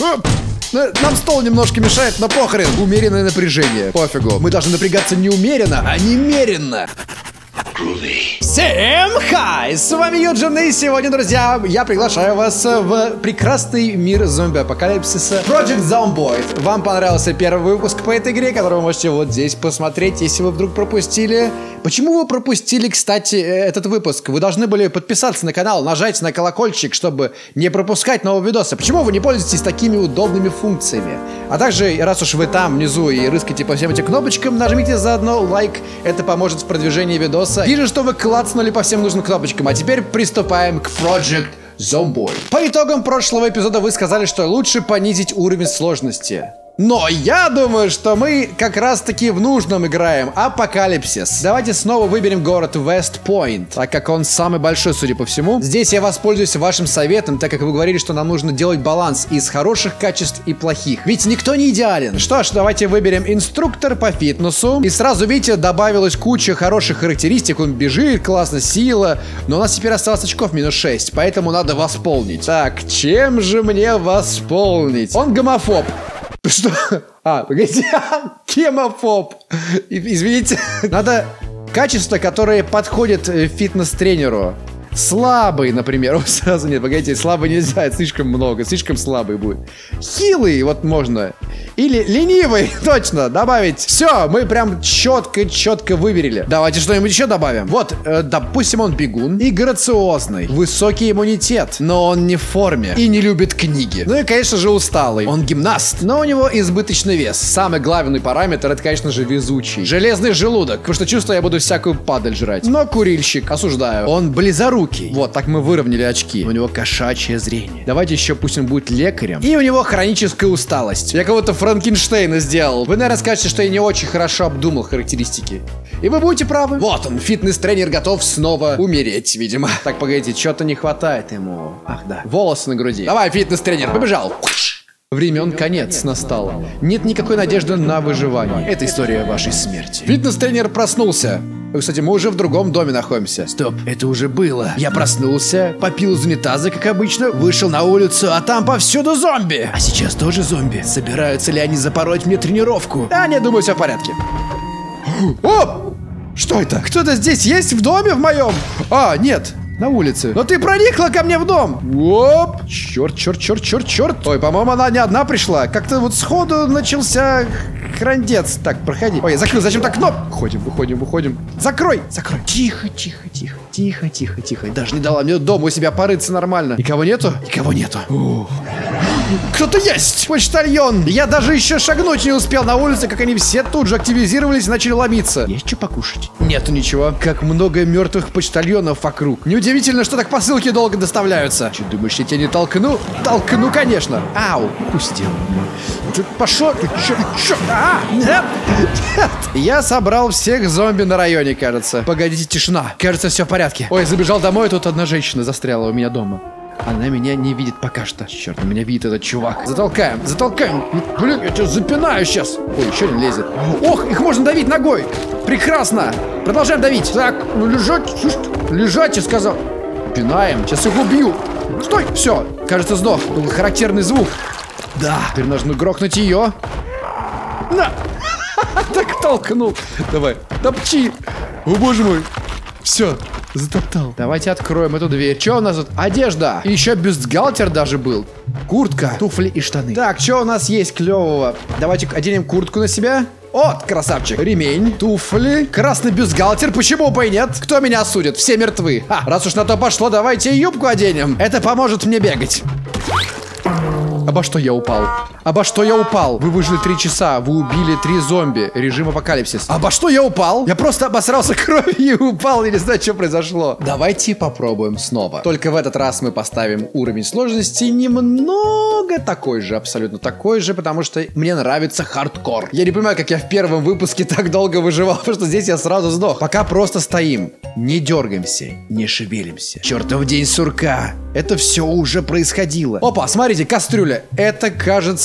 Нам стол немножко мешает, но похрен. Умеренное напряжение. Пофигу. Мы должны напрягаться не умеренно, а немеренно. Всем хай! С вами Юджин, и сегодня, друзья, я приглашаю вас в прекрасный мир зомби-апокалипсиса Project Zomboid. Вам понравился первый выпуск по этой игре, который вы можете вот здесь посмотреть, если вы вдруг пропустили. Почему вы пропустили, кстати, этот выпуск? Вы должны были подписаться на канал, нажать на колокольчик, чтобы не пропускать новые видосы. Почему вы не пользуетесь такими удобными функциями? А также, раз уж вы там внизу и рыскаете по всем этим кнопочкам, нажмите заодно лайк, это поможет в продвижении видоса. Вижу, что вы клацнули по всем нужным кнопочкам, а теперь приступаем к Project Zomboid. По итогам прошлого эпизода вы сказали, что лучше понизить уровень сложности. Но я думаю, что мы как раз-таки в нужном играем. Апокалипсис. Давайте снова выберем город Вест-Пойнт, так как он самый большой, судя по всему. Здесь я воспользуюсь вашим советом, так как вы говорили, что нам нужно делать баланс из хороших качеств и плохих. Ведь никто не идеален. Что ж, давайте выберем инструктор по фитнесу. И сразу, видите, добавилась куча хороших характеристик. Он бежит, классно, сила. Но у нас теперь осталось очков минус 6, поэтому надо восполнить. Так, чем же мне восполнить? Он гомофоб. Что? Погодите, кемофоб. Извините. Надо качества, которые подходят фитнес-тренеру. Слабый, например. О, сразу нет, погодите, слабый нельзя, это слишком много, слишком слабый будет. Хилый, вот можно. Или ленивый, точно, добавить. Все, мы прям четко выберили. Давайте что-нибудь еще добавим. Вот, допустим, он бегун и грациозный. Высокий иммунитет, но он не в форме и не любит книги. Ну и, конечно же, усталый. Он гимнаст, но у него избыточный вес. Самый главный параметр, это, конечно же, везучий. Железный желудок, потому что чувствую, я буду всякую падаль жрать. Но курильщик, осуждаю. Он близорукий. Вот, так мы выровняли очки. У него кошачье зрение. Давайте еще пусть он будет лекарем. И у него хроническая усталость. Я кого-то Франкенштейна сделал. Вы, наверное, скажете, что я не очень хорошо обдумал характеристики. И вы будете правы. Вот он, фитнес-тренер готов снова умереть, видимо. Так, погодите, что-то не хватает ему. Ах, да. Волосы на груди. Давай, фитнес-тренер, побежал. Времен конец настал. Нет никакой надежды на выживание. Это история вашей смерти. Фитнес-тренер проснулся. Кстати, мы уже в другом доме находимся. Стоп, это уже было. Я проснулся, попил из унитаза, как обычно, вышел на улицу, а там повсюду зомби. А сейчас тоже зомби. Собираются ли они запороть мне тренировку? Да, не, думаю, все в порядке. О! Что это? Кто-то здесь есть в доме в моем? А, нет. На улице. Но ты проникла ко мне в дом. Оп. Черт. Ой, по-моему, она не одна пришла. Как-то вот сходу начался храндец. Так, проходи. Ой, я закрыл. Зачем так кнопку? Выходим. Закрой. Тихо. Даже не дала мне дома у себя порыться нормально. Никого нету? Кто-то есть! Почтальон! Я даже еще шагнуть не успел на улице, как они все тут же активизировались и начали ломиться. Есть что покушать? Нету ничего. Как много мертвых почтальонов вокруг. Неудивительно, что так посылки долго доставляются. Че, думаешь, я тебя не толкну? Толкну, конечно. Ау, упустил. Ты пошел. Чё? Нет. Я собрал всех зомби на районе, кажется. Погодите, тишина. Кажется, все в порядке. Ой, забежал домой, тут одна женщина застряла у меня дома. Она меня не видит пока что. Черт, меня видит этот чувак. Затолкаем. Блин, я тебя запинаю сейчас. Ой, еще один лезет. Ох, их можно давить ногой. Прекрасно. Продолжаем давить. Так, лежать, я сказал. Пинаем. Сейчас их убью. Стой, все. Кажется, сдох. Был характерный звук. Да. Теперь нужно грохнуть ее. На. Так толкнул. Давай, топчи. О, боже мой. Все. Затоптал. Давайте откроем эту дверь. Что у нас тут? Одежда. И еще бюстгальтер даже был. Куртка, туфли и штаны. Так, что у нас есть клевого? Давайте оденем куртку на себя. О, красавчик. Ремень, туфли, красный бюстгальтер. Почему бы и нет? Кто меня осудит? Все мертвы. Раз уж на то пошло, давайте юбку оденем. Это поможет мне бегать. Обо что я упал? Вы выжили 3 часа, вы убили 3 зомби. Режим апокалипсис. Обо что я упал? Я просто обосрался кровью и упал. Я не знаю, что произошло. Давайте попробуем снова. Только в этот раз мы поставим уровень сложности немного такой же, абсолютно такой же, потому что мне нравится хардкор. Я не понимаю, как я в первом выпуске так долго выживал, потому что здесь я сразу сдох. Пока просто стоим. Не дергаемся, не шевелимся. Чертов день сурка. Это все уже происходило. Опа, смотрите, кастрюля. Это, кажется,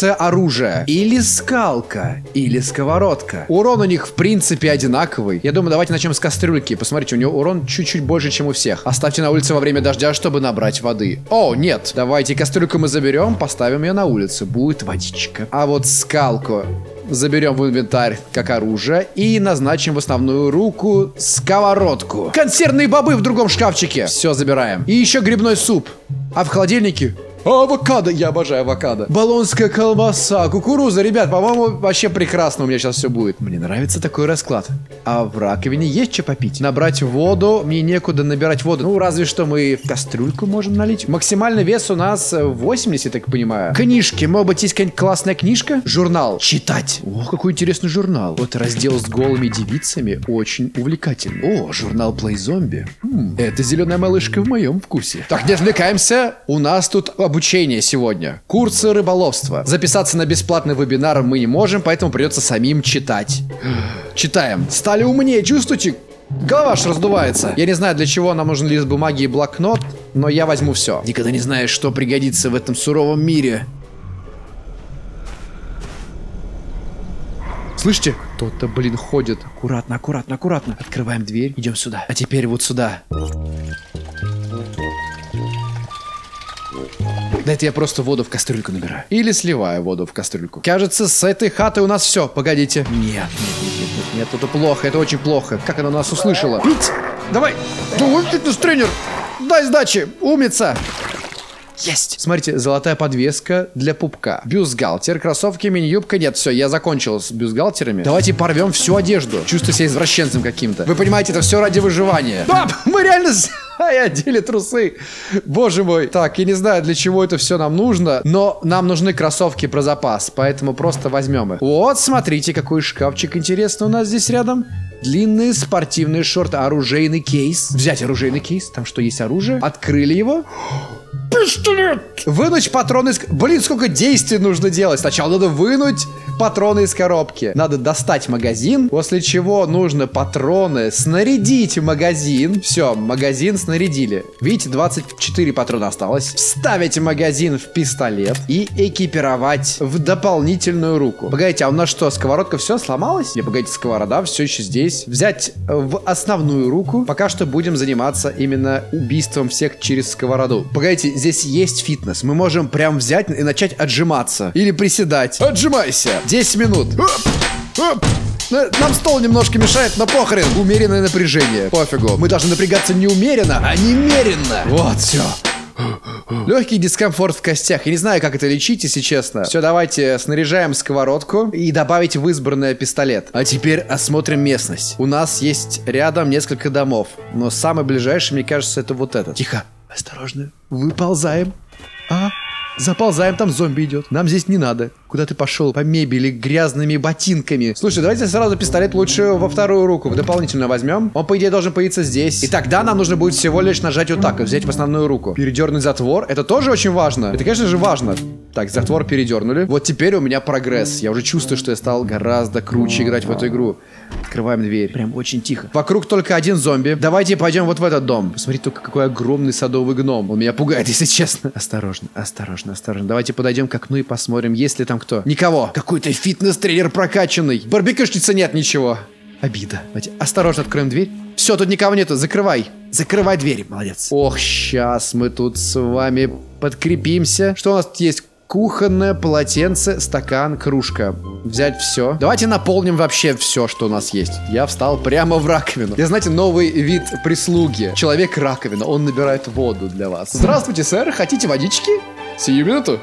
используется оружие. Или скалка, или сковородка. Урон у них в принципе одинаковый. Я думаю, давайте начнем с кастрюльки. Посмотрите, у него урон чуть-чуть больше, чем у всех. Оставьте на улице во время дождя, чтобы набрать воды. О, нет. Давайте кастрюльку мы заберем, поставим ее на улице. Будет водичка. А вот скалку заберем в инвентарь как оружие и назначим в основную руку сковородку. Консервные бобы в другом шкафчике. Все забираем. И еще грибной суп. А в холодильнике авокадо, я обожаю авокадо. Болонская колбаса, кукуруза, ребят, по-моему, вообще прекрасно у меня сейчас все будет. Мне нравится такой расклад. А в раковине есть что попить? Набрать воду, мне некуда набирать воду. Ну, разве что мы в кастрюльку можем налить. Максимальный вес у нас 80, так понимаю. Книжки, может быть, есть какая-нибудь классная книжка? Журнал. Читать. О, какой интересный журнал. Вот раздел с голыми девицами очень увлекательный. О, журнал Play Zombie. Это зеленая малышка в моем вкусе. Так, не отвлекаемся. У нас тут обучение сегодня. Курсы рыболовства. Записаться на бесплатный вебинар мы не можем, поэтому придется самим читать. Читаем. Стали умнее, чувствуете? Голова аж раздувается. Я не знаю, для чего нам нужен лист бумаги и блокнот, но я возьму все. Никогда не знаешь, что пригодится в этом суровом мире. Слышите? Кто-то, блин, ходит. Аккуратно, аккуратно, аккуратно. Открываем дверь. Идем сюда. А теперь вот сюда. Да это я просто воду в кастрюльку набираю. Или сливаю воду в кастрюльку. Кажется, с этой хаты у нас все. Погодите. Нет, это плохо, это очень плохо. Как она нас услышала? Пить! Давай! Давай, фитнес-тренер! Дай сдачи! Умница! Есть! Смотрите, золотая подвеска для пупка. Бюстгальтер, кроссовки, мини-юбка. Нет, все, я закончил с бюстгальтерами. Давайте порвем всю одежду. Чувствую себя извращенцем каким-то. Вы понимаете, это все ради выживания. Да, мы реально одели трусы. Боже мой. Так, я не знаю, для чего это все нам нужно, но нам нужны кроссовки про запас, поэтому просто возьмем их. Вот, смотрите, какой шкафчик интересный у нас здесь рядом. Длинные спортивные шорты, оружейный кейс. Взять оружейный кейс, там что, есть оружие? Открыли его. Пистолет! Вынуть патроны из... Блин, сколько действий нужно делать. Сначала надо вынуть патроны из коробки. Надо достать магазин, после чего нужно патроны снарядить в магазин. Все, магазин снарядили. Видите, 24 патрона осталось. Вставить магазин в пистолет и экипировать в дополнительную руку. Погодите, а у нас что, сковородка все сломалась? Не, погодите, сковорода все еще здесь. Взять в основную руку. Пока что будем заниматься именно убийством всех через сковороду. Погодите, здесь есть фитнес. Мы можем прям взять и начать отжиматься. Или приседать. Отжимайся. 10 минут. Нам стол немножко мешает, но похрен. Умеренное напряжение. Пофигу. Мы должны напрягаться не умеренно, а немеренно. Вот, все. Легкий дискомфорт в костях. Я не знаю, как это лечить, если честно. Все, давайте снаряжаем сковородку и добавить в избранное пистолет. А теперь осмотрим местность. У нас есть рядом несколько домов, но самый ближайший, мне кажется, это вот этот. Тихо, осторожно. Выползаем. Заползаем, там зомби идет. Нам здесь не надо. Куда ты пошел? По мебели, грязными ботинками. Слушай, давайте сразу пистолет лучше во вторую руку. Дополнительно возьмем. Он, по идее, должен появиться здесь. И тогда нам нужно будет всего лишь нажать вот так и взять в основную руку. Передернуть затвор. Это тоже очень важно. Это, конечно же, важно. Так, затвор передернули. Вот теперь у меня прогресс. Я уже чувствую, что я стал гораздо круче играть в эту игру. Открываем дверь. Прям очень тихо. Вокруг только один зомби. Давайте пойдем вот в этот дом. Посмотрите только, какой огромный садовый гном. Он меня пугает, если честно. Осторожно, осторожно, осторожно. Давайте подойдем к окну и посмотрим, есть ли там кто. Никого. Какой-то фитнес-тренер прокачанный. Барбекюшницы нет ничего. Обида. Давайте осторожно откроем дверь. Все, тут никого нету. Закрывай. Закрывай дверь. Молодец. Ох, сейчас мы тут с вами подкрепимся. Что у нас тут есть? Кухонное полотенце, стакан, кружка. Взять все. Давайте наполним вообще все, что у нас есть. Я встал прямо в раковину. Я, знаете, новый вид прислуги. Человек-раковина. Он набирает воду для вас. Здравствуйте, сэр. Хотите водички? Сию минуту.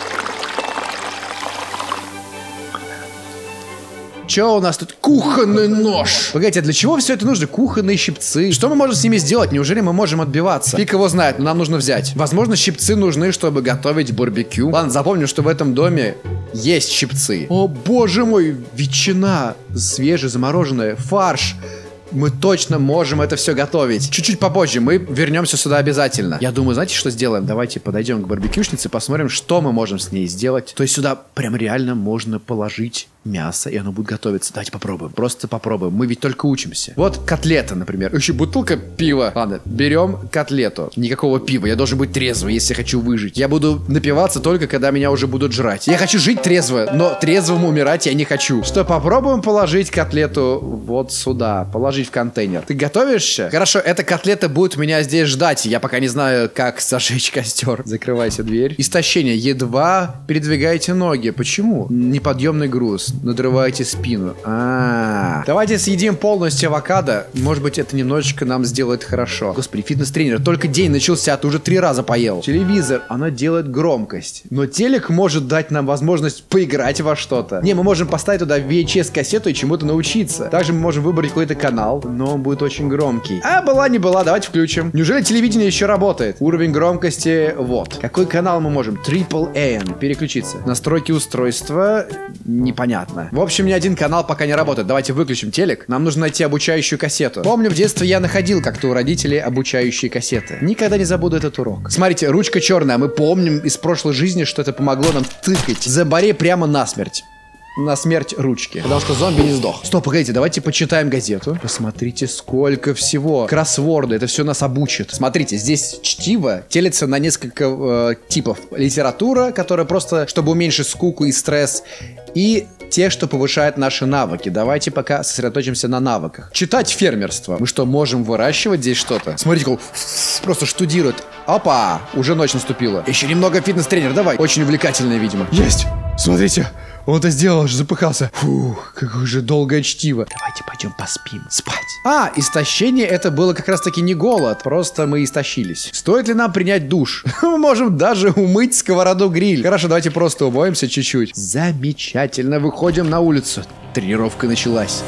Что у нас тут? Кухонный нож. Погодите, а для чего все это нужно? Кухонные щипцы. Что мы можем с ними сделать? Неужели мы можем отбиваться? Фиг его знает, но нам нужно взять. Возможно, щипцы нужны, чтобы готовить барбекю. Ладно, запомню, что в этом доме есть щипцы. О, боже мой, ветчина. Свежая, замороженная. Фарш. Мы точно можем это все готовить. Чуть-чуть попозже мы вернемся сюда обязательно. Я думаю, знаете, что сделаем? Давайте подойдем к барбекюшнице, посмотрим, что мы можем с ней сделать. То есть сюда прям реально можно положить мясо, и оно будет готовиться. Давайте попробуем. Просто попробуем. Мы ведь только учимся. Вот котлета, например. Еще бутылка пива. Ладно, берем котлету. Никакого пива. Я должен быть трезвый, если я хочу выжить. Я буду напиваться только, когда меня уже будут жрать. Я хочу жить трезво, но трезвым умирать я не хочу. Что, попробуем положить котлету вот сюда. Положить в контейнер. Ты готовишься? Хорошо, эта котлета будет меня здесь ждать. Я пока не знаю, как зажечь костер. Закрывайте дверь. Истощение. Едва передвигаете ноги. Почему? Неподъемный груз. Надрываете спину. Давайте съедим полностью авокадо. Может быть, это немножечко нам сделает хорошо. Господи, фитнес-тренер. Только день начался, ты уже 3 раза поел. Телевизор. Она делает громкость. Но телек может дать нам возможность поиграть во что-то. Не, мы можем поставить туда VHS-кассету и чему-то научиться. Также мы можем выбрать какой-то канал, но он будет очень громкий. Была не была, давайте включим. Неужели телевидение еще работает? Уровень громкости, вот. Какой канал мы можем? Triple AN. Переключиться. Настройки устройства. Непонятно. В общем, ни один канал пока не работает. Давайте выключим телек. Нам нужно найти обучающую кассету. Помню, в детстве я находил как-то у родителей обучающие кассеты. Никогда не забуду этот урок. Смотрите, ручка черная. Мы помним из прошлой жизни, что это помогло нам тыкать зомбарей прямо насмерть. На смерть ручки. Потому что зомби не сдох. Стоп, погодите, давайте почитаем газету. Посмотрите, сколько всего. Кроссворды, это все нас обучит. Смотрите, здесь чтиво делится на несколько типов. Литература, которая просто, чтобы уменьшить скуку и стресс. И те, что повышают наши навыки. Давайте пока сосредоточимся на навыках. Читать фермерство. Мы что, можем выращивать здесь что-то? Смотрите, просто штудирует. Опа, уже ночь наступила. Еще немного фитнес-тренер, давай. Очень увлекательное, видимо. Есть, смотрите. Он это сделал, аж запыхался. Фух, какое же долгое чтиво. Давайте пойдем поспим. Спать. Истощение это было как раз таки не голод. Просто мы истощились. Стоит ли нам принять душ? Мы можем даже умыть сковороду-гриль. Хорошо, давайте просто умоемся чуть-чуть. Замечательно. Выходим на улицу. Тренировка началась.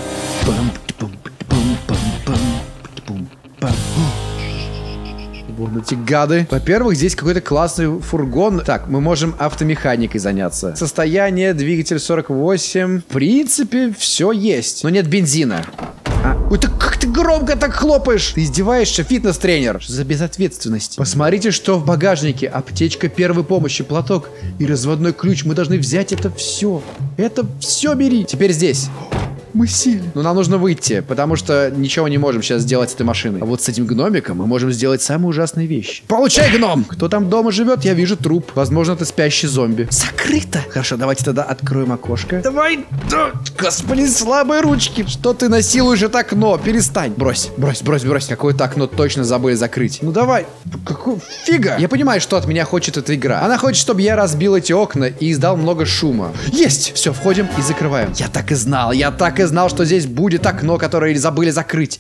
Вон эти гады. Во-первых, здесь какой-то классный фургон. Так, мы можем автомеханикой заняться. Состояние, двигатель 48. В принципе, все есть. Но нет бензина. Ой, так как ты громко так хлопаешь? Ты издеваешься, фитнес-тренер? Что за безответственность? Посмотрите, что в багажнике. Аптечка первой помощи, платок и разводной ключ. Мы должны взять это все. Это все бери. Теперь здесь. Мы сели. Но нам нужно выйти, потому что ничего не можем сейчас сделать с этой машиной. А вот с этим гномиком мы можем сделать самые ужасные вещи. Получай, гном! Кто там дома живет? Я вижу труп. Возможно, это спящий зомби. Закрыто! Хорошо, давайте тогда откроем окошко. Давай! Господи, слабые ручки! Что ты насилуешь это окно? Перестань! Брось. Какое-то окно точно забыли закрыть. Ну давай! Какую фига? Я понимаю, что от меня хочет эта игра. Она хочет, чтобы я разбил эти окна и издал много шума. Есть! Все, входим и закрываем. Я так и знал, что здесь будет окно, которое забыли закрыть.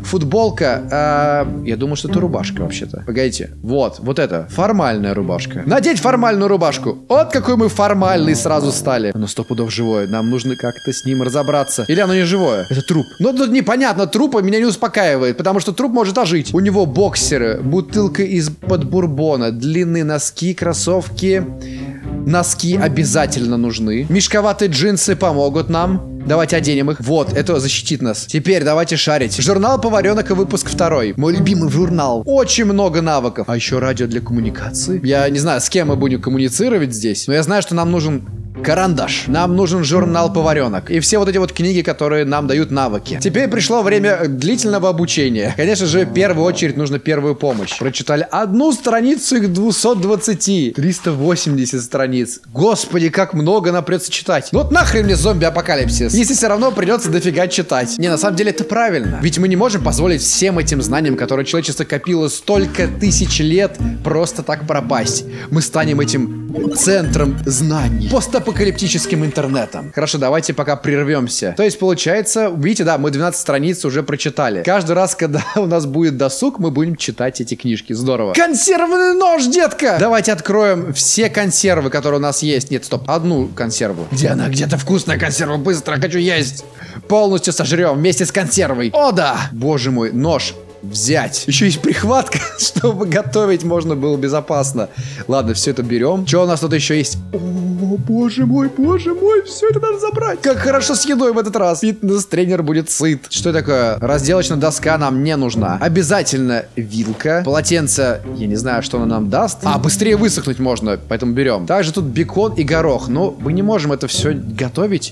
Футболка. Я думал, что это рубашка вообще-то. Погодите. Вот это. Формальная рубашка. Надеть формальную рубашку. Вот какой мы формальный сразу стали. Оно 100 пудов живое. Нам нужно как-то с ним разобраться. Или оно не живое? Это труп. Но тут непонятно. Труп меня не успокаивает, потому что труп может ожить. У него боксеры, бутылка из-под бурбона, длинные носки, кроссовки. Носки обязательно нужны. Мешковатые джинсы помогут нам. Давайте оденем их. Вот, это защитит нас. Теперь давайте шарить. Журнал поваренок и выпуск 2. Мой любимый журнал. Очень много навыков. А еще радио для коммуникации. Я не знаю, с кем мы будем коммуницировать здесь, но я знаю, что нам нужен карандаш. Нам нужен журнал поваренок. И все вот эти вот книги, которые нам дают навыки. Теперь пришло время длительного обучения. Конечно же, в первую очередь нужно первую помощь. Прочитали одну страницу их 220. 380 страниц. Господи, как много нам придется читать. Ну вот нахрен мне зомби-апокалипсис, если все равно придется дофига читать. Не, на самом деле это правильно. Ведь мы не можем позволить всем этим знаниям, которые человечество копило столько тысяч лет, просто так пропасть. Мы станем этим центром знаний. Постапокалиптическим интернетом. Хорошо, давайте пока прервемся. То есть, получается, видите, да, мы 12 страниц уже прочитали. Каждый раз, когда у нас будет досуг, мы будем читать эти книжки. Здорово. Консервный нож, детка! Давайте откроем все консервы, которые у нас есть. Нет, стоп, одну консерву. Где она? Где-то вкусная консерва. Быстро, хочу есть. Полностью сожрем вместе с консервой. О, да! Боже мой, нож. Взять. Еще есть прихватка, чтобы готовить можно было безопасно. Ладно, все это берем. Что у нас тут еще есть? О, боже мой, все это надо забрать. Как хорошо с едой в этот раз. Фитнес-тренер будет сыт. Что такое? Разделочная доска нам не нужна. Обязательно вилка. Полотенце, я не знаю, что оно нам даст. Быстрее высохнуть можно, поэтому берем. Также тут бекон и горох. Но мы не можем это все готовить.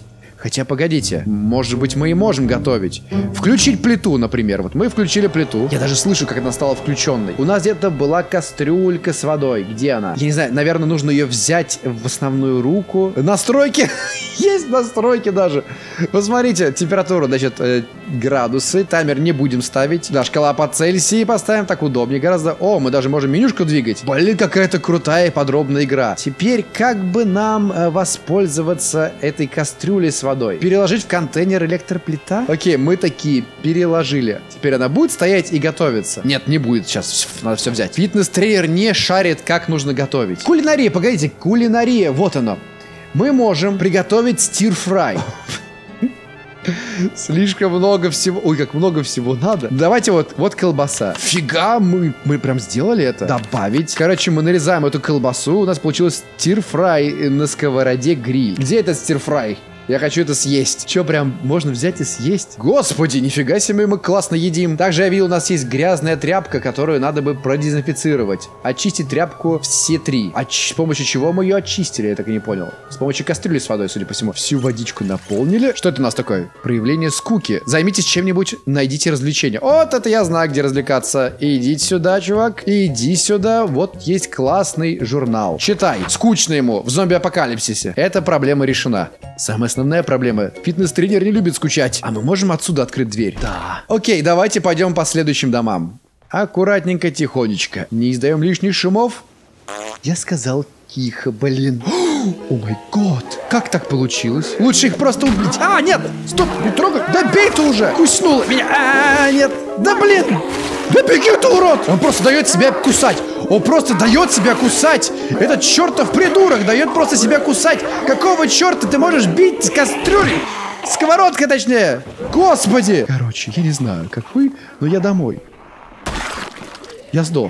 Хотя, погодите, может быть, мы и можем готовить. Включить плиту, например. Вот мы включили плиту. Я даже слышу, как она стала включенной. У нас где-то была кастрюлька с водой. Где она? Я не знаю, наверное, нужно ее взять в основную руку. Настройки. Есть настройки даже. Посмотрите, температура, значит, градусы. Таймер не будем ставить. Да, шкала по Цельсию поставим. Так удобнее гораздо. О, мы даже можем менюшку двигать. Блин, какая-то крутая и подробная игра. Теперь, как бы нам воспользоваться этой кастрюлей с водой? Переложить в контейнер электроплита? Окей, мы такие переложили. Теперь она будет стоять и готовиться? Нет, не будет. Сейчас надо все взять. Фитнес-тренер не шарит, как нужно готовить. Кулинария, погодите, кулинария, вот оно. Мы можем приготовить стир-фрай. Слишком много всего. Ой, как много всего надо. Давайте вот колбаса. Фига, мы прям сделали это. Добавить. Короче, мы нарезаем эту колбасу. У нас получилось стир-фрай на сковороде гриль. Где этот стир-фрай? Я хочу это съесть. Че, прям можно взять и съесть? Господи, нифига себе мы классно едим. Также я видел, у нас есть грязная тряпка, которую надо бы продезинфицировать. Очистить тряпку все три. С помощью чего мы ее очистили, я так и не понял. С помощью кастрюли с водой, судя по всему. Всю водичку наполнили. Что это у нас такое? Проявление скуки. Займитесь чем-нибудь, найдите развлечения. Вот это я знаю, где развлекаться. Идите сюда, чувак. Иди сюда. Вот есть классный журнал. Читай. Скучно ему в зомби-апокалипсисе. Эта проблема решена. Самая основная проблема. Фитнес-тренер не любит скучать. А мы можем отсюда открыть дверь? Да. Окей, давайте пойдем по следующим домам. Аккуратненько, тихонечко. Не издаем лишних шумов. Я сказал тихо, блин. О май год. Как так получилось? Лучше их просто убить. А, нет! Стоп, не трогай. Да бей ты уже! Куснула меня. Нет. Да блин! Да беги ты, урод! Он просто дает себя кусать. Он просто дает себя кусать. Этот чертов придурок дает просто себя кусать. Какого черта ты можешь бить с кастрюлей? Сковородкой, точнее. Господи. Короче, я не знаю, как вы, но я домой. Я сдох.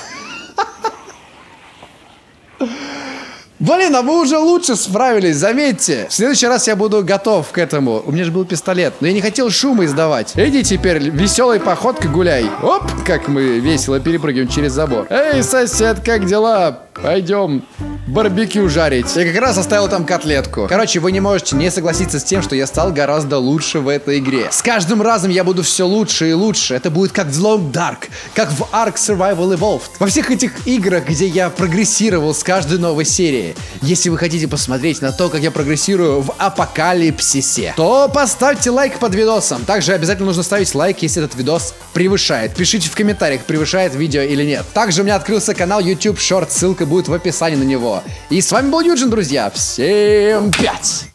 Блин, а вы уже лучше справились, заметьте. В следующий раз я буду готов к этому. У меня же был пистолет, но я не хотел шума издавать. Иди теперь веселой походкой гуляй. Оп, как мы весело перепрыгиваем через забор. Эй, сосед, как дела? Пойдем барбекю жарить. Я как раз оставил там котлетку. Короче, вы не можете не согласиться с тем, что я стал гораздо лучше в этой игре. С каждым разом я буду все лучше и лучше. Это будет как в Long Dark, как в Ark Survival Evolved. Во всех этих играх, где я прогрессировал с каждой новой серии. Если вы хотите посмотреть на то, как я прогрессирую в Апокалипсисе, то поставьте лайк под видосом. Также обязательно нужно ставить лайк, если этот видос превышает. Пишите в комментариях, превышает видео или нет. Также у меня открылся канал YouTube Short, ссылка будет в описании на него. И с вами был Юджин, друзья. Всем 5!